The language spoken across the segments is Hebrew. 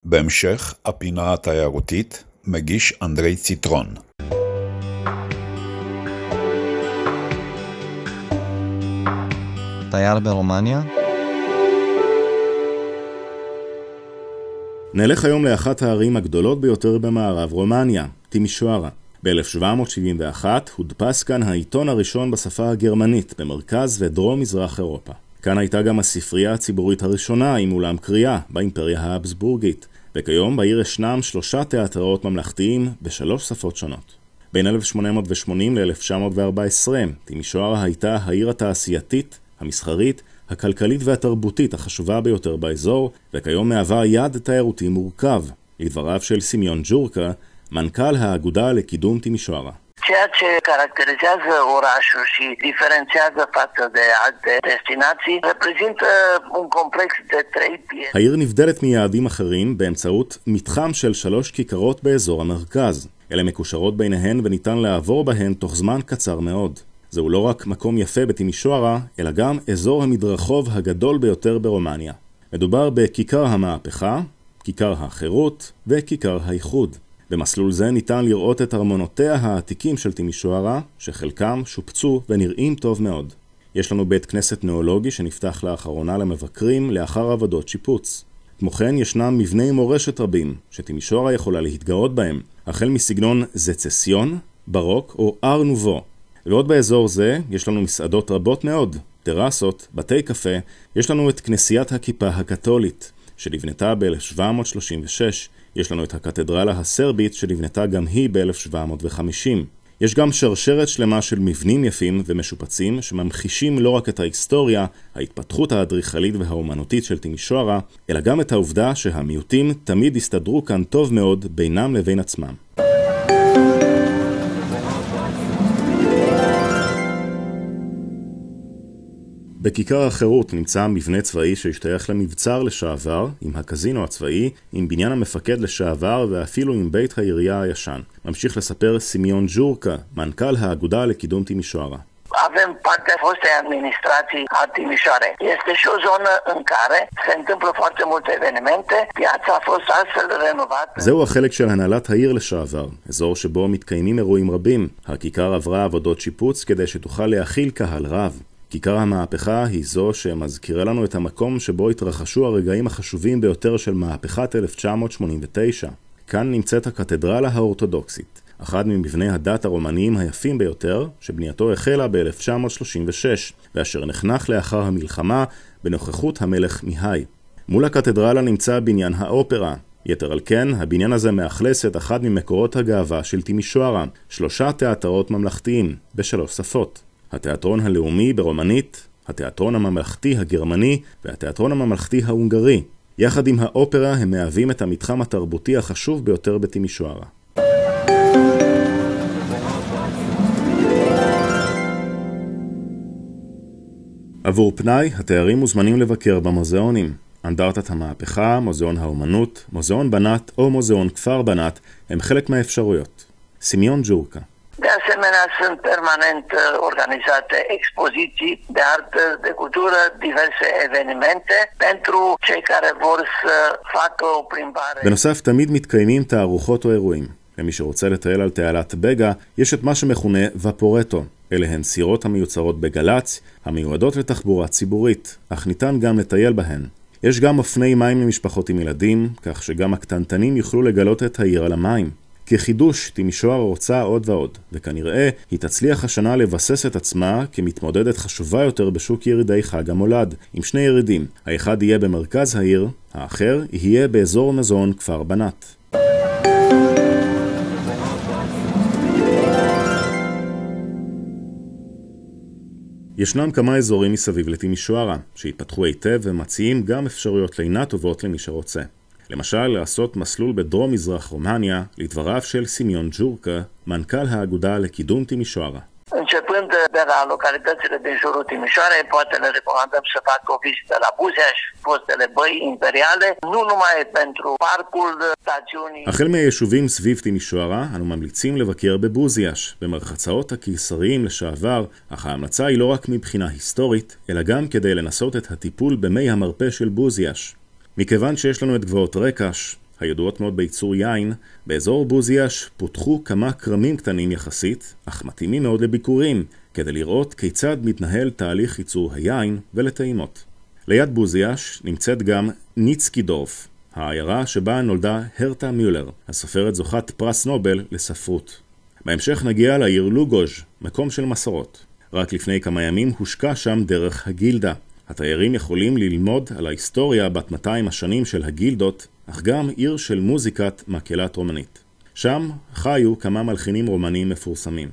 בהמשך, הפינה התיירותית, מגיש אנדרי ציטרון. תייר ברומניה? נלך היום לאחת הערים הגדולות ביותר במערב רומניה, טימישוארה. ב-1771 הודפס כאן העיתון הראשון בשפה הגרמנית במרכז ודרום מזרח אירופה. כאן הייתה גם הספרייה הציבורית הראשונה עם אולם קריאה באימפריה האבסבורגית, וכיום בעיר ישנם 3 תיאטראות ממלכתיים ב3 שפות שונות. בין 1880 ל-1914 טימישוארה הייתה העיר התעשייתית, המסחרית, הכלכלית והתרבותית החשובה ביותר באזור, וכיום מהווה יעד תיירותי מורכב, לדבריו של סימיון ג'ורקה, מנכ"ל האגודה לקידום טימישוארה. Ceea ce caracterizează orașul și diferențiază față de alte destinații reprezintă un complex de 3 piețe. העיר נבדלת מיעדים אחרים באמצעות מתחם של 3 כיכרות באזור המרכז. אלה מקושרות ביניהן וניתן לעבור בהן תוך זמן קצר מאוד. זהו לא רק מקום יפה בטימישוארה, אלא גם אזור המדרחוב הגדול ביותר ברומניה. מדובר בכיכר המהפכה, כיכר החירות וכיכר האיחוד. במסלול זה ניתן לראות את ארמונותיה העתיקים של טימישוארה, שחלקם שופצו ונראים טוב מאוד. יש לנו בית כנסת נאולוגי שנפתח לאחרונה למבקרים לאחר עבודות שיפוץ. כמו כן ישנם מבני מורשת רבים שטימישוארה יכולה להתגאות בהם, החל מסגנון זצסיון, ברוק או אר נובו. ועוד באזור זה יש לנו מסעדות רבות מאוד, טרסות, בתי קפה, יש לנו את כנסיית הכיפה הקתולית, שנבנתה ב-1736, יש לנו את הקתדרלה הסרבית שנבנתה גם היא ב-1750. יש גם שרשרת שלמה של מבנים יפים ומשופצים שממחישים לא רק את ההיסטוריה, ההתפתחות האדריכלית והאומנותית של טימישוארה, אלא גם את העובדה שהמיעוטים תמיד הסתדרו כאן טוב מאוד בינם לבין עצמם. בכיכר החירות נמצא מבנה צבאי שהשתייך למבצר לשעבר, עם הקזינו הצבאי, עם בניין המפקד לשעבר ואפילו עם בית העירייה הישן. ממשיך לספר סימיון ג'ורקה, מנכ"ל האגודה לקידום טימישוארה. Avem partea fostei administrații a Timișoarei. Este și o zonă în care se întâmplă foarte multe evenimente. Piața a fost astfel renovată. זהו החלק של הנהלת העיר לשעבר, אזור שבו מתקיימים אירועים רבים. הכיכר עברה עבודות שיפוץ כדי שתוכל להכיל קהל רב. כיכר המהפכה היא זו שמזכירה לנו את המקום שבו התרחשו הרגעים החשובים ביותר של מהפכת 1989. כאן נמצאת הקתדרלה האורתודוקסית, אחד ממבני הדת הרומניים היפים ביותר, שבנייתו החלה ב-1936, ואשר נחנך לאחר המלחמה בנוכחות המלך מיהי. מול הקתדרלה נמצא בניין האופרה. יתר על כן, הבניין הזה מאכלס את אחד ממקורות הגאווה של טימישוארה, 3 תיאטראות ממלכתיים ב3 שפות. התיאטרון הלאומי ברומנית, התיאטרון הממלכתי הגרמני והתיאטרון הממלכתי ההונגרי. יחד עם האופרה הם מהווים את המתחם התרבותי החשוב ביותר בטימישוארה. עבור פנאי, התיירים מוזמנים לבקר במוזיאונים. אנדרטת המהפכה, מוזיאון האומנות, מוזיאון בנת או מוזיאון כפר בנת הם חלק מהאפשרויות. סימיון ג'ורקה. De asemenea, sunt permanent organizate expoziții de artă, de cultură, diverse evenimente pentru cei care vor să facă o plimbare. בנוסף, תמיד מתקיימים תערוכות או אירועים. למי שרוצה לטייל על תעלת בגה, יש את מה שמכונה ופורטו. אלה הן סירות המיוצרות בגלץ, המיועדות לתחבורה ציבורית, אך ניתן גם לטייל בהן. יש גם אופני מים למשפחות עם ילדים, כך שגם הקטנטנים יוכלו לגלות את העיר על המים. כחידוש, טימישוארה רוצה עוד ועוד, וכנראה היא תצליח השנה לבסס את עצמה כמתמודדת חשובה יותר בשוק ירידי חג המולד, עם 2 ירידים. האחד יהיה במרכז העיר, האחר יהיה באזור מזון כפר בנת. ישנם כמה אזורים מסביב לטימישוארה, שהתפתחו היטב ומציעים גם אפשרויות לינה טובות למי שרוצה. למשל, לעשות מסלול בדרום מזרח רומניה, לדבריו של סימיון ג'ורקה, מנכ"ל האגודה לקידום טימישוארה. Începând de la localitățile din jurul Timișoarei, poate le recomandăm să facă o vizită la Buzeaș, fostele băi imperiale, nu numai pentru parcul stațiunii. החל מהיישובים סביב טימישוארה, אנו ממליצים לבקר בבוזיאש, במרחצאות הקיסריים לשעבר, אך ההמלצה היא לא רק מבחינה היסטורית, אלא גם כדי לנסות את הטיפול במי המרפא של בוזיאש. מכיוון שיש לנו את גבעות רקש, הידועות מאוד בייצור יין, באזור בוזיאש פותחו כמה קרמים קטנים יחסית, אך מתאימים מאוד לביקורים, כדי לראות כיצד מתנהל תהליך ייצור היין ולטעימות. ליד בוזיאש נמצאת גם ניצקידורף, העיירה שבה נולדה הרטה מיולר, הסופרת זוכת פרס נובל לספרות. בהמשך נגיע לעיר לוגוז', מקום של מסורות. רק לפני כמה ימים הושקע שם דרך הגילדה. התיירים יכולים ללמוד על ההיסטוריה בת 200 השנים של הגילדות, אך גם עיר של מוזיקת מקהלת רומנית. שם חיו כמה מלחינים רומנים מפורסמים.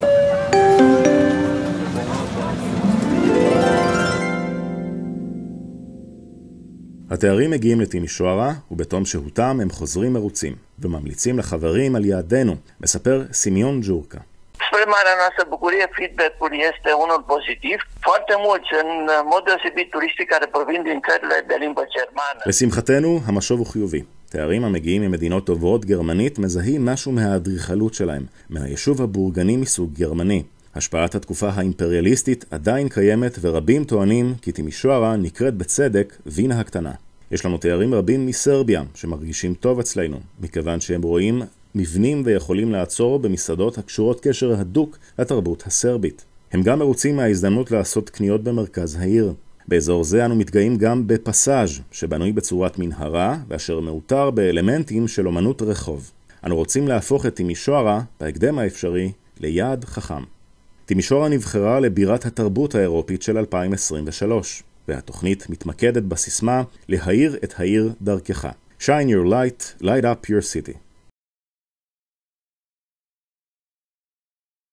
התיירים מגיעים לטימישוארה, ובתום שהותם הם חוזרים מרוצים, וממליצים לחברים על יעדנו, מספר סימיון ג'ורקה. Spre marea noastră bucurie, feedback-ul este unul pozitiv. Foarte mulți, în mod deosebit turiștii care provin din țările de limbă germană. לשמחתנו, המשוב הוא חיובי. תיירים המגיעים ממדינות דוברות גרמנית מזהים משהו מהאדריכלות שלהם, מהיישוב הבורגני מסוג גרמני. השפעת התקופה האימפריאליסטית עדיין קיימת, ורבים טוענים כי טימישוארה נקראת בצדק וינה הקטנה. יש לנו תיירים רבים מסרביה שמרגישים טוב אצלנו, מכיוון שהם רואים מבנים ויכולים לעצור במסעדות הקשורות קשר הדוק לתרבות הסרבית. הם גם מרוצים מההזדמנות לעשות קניות במרכז העיר. באזור זה אנו מתגאים גם בפסאז' שבנוי בצורת מנהרה, ואשר מאותר באלמנטים של אומנות רחוב. אנו רוצים להפוך את טימישוארה, בהקדם האפשרי, ליעד חכם. טימישוארה נבחרה לבירת התרבות האירופית של 2023, והתוכנית מתמקדת בסיסמה להאיר את העיר דרכך. Shine your light, light up your city.